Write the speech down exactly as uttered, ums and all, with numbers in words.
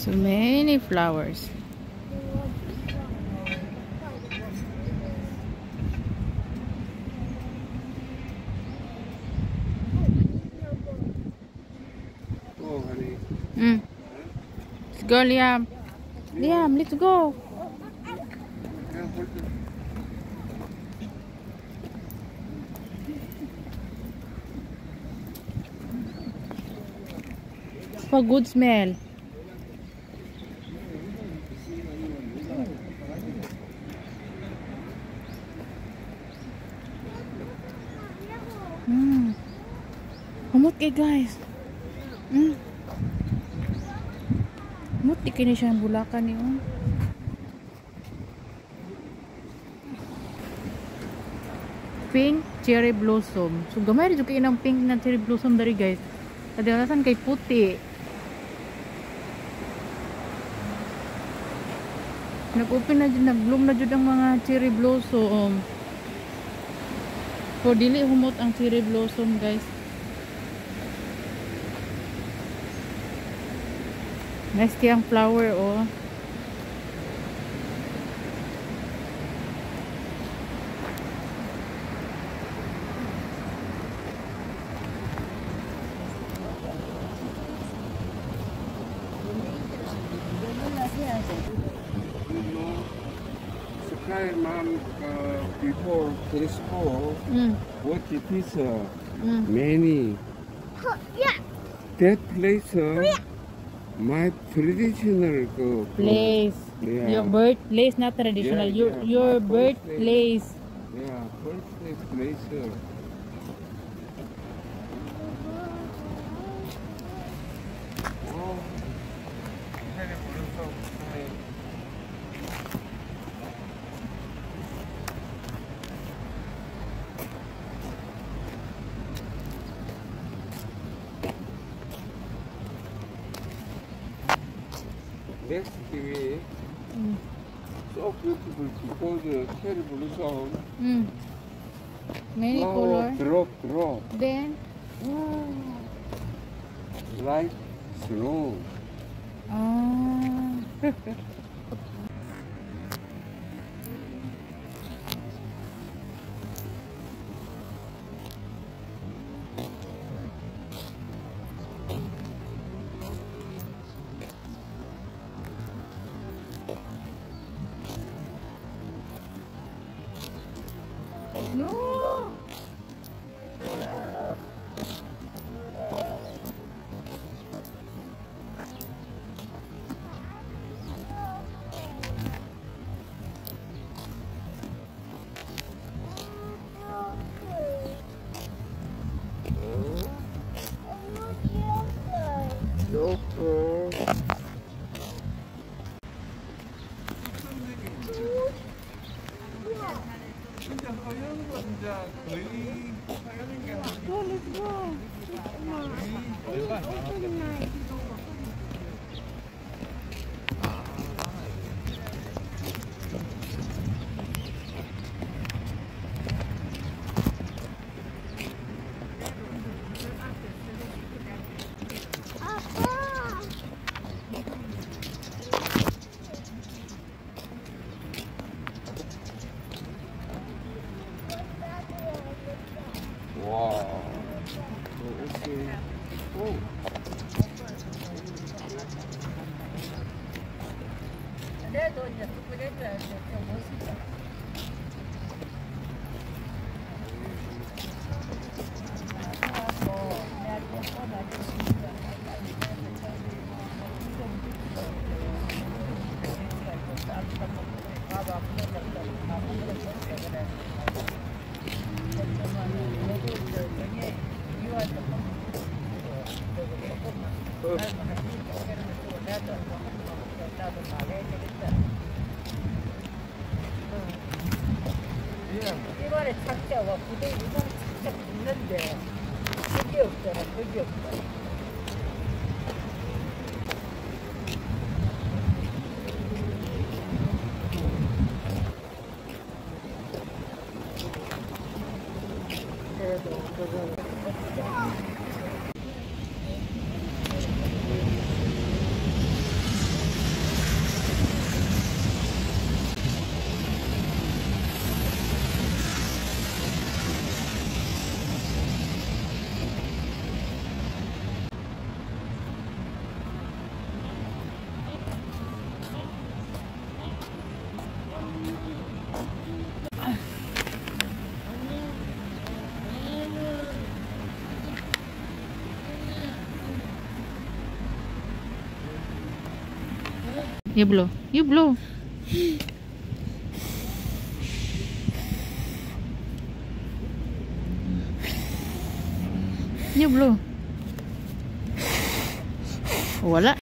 So many flowers. Oh, honey. Mm. Let's go, Liam. Liam, let's go. For good smell. Hmm. Humot kay guys. Hmm. Humot di kini siya ang bulakan niyo. Pink cherry blossom. So gamay rin kayo ng pink na cherry blossom dari guys. Kadalasan kay puti. Nag-open na dyan, nag-bloom na dyan ang mga cherry blossom. So dili humot ang cherry blossom guys. Nice kayang flower oh. Sky mom uh, before telescope, Mm. what it is uh, Mm. many. Yeah. That place uh, my traditional uh, Place. Yeah. Your birthplace, not traditional. Yeah, your yeah. your My birthplace. Yeah, birthday place. Uh, oh. Next T V, Mm. so beautiful because the cherry blossom, Mm. Many flower color. drop, drop, Then like snow. ah. No. Doctor. 진짜 하얀 거 진짜 거의 하얀 게 아니고 와. 오케이. 오. 그래도 이제 그래도 좀 멋있어. 이번에 착자와 부대 이번에 착자 붙는데 그게 없잖아. 그게 없어. 그래도 그거 You blow. You blow. You blow. Wala.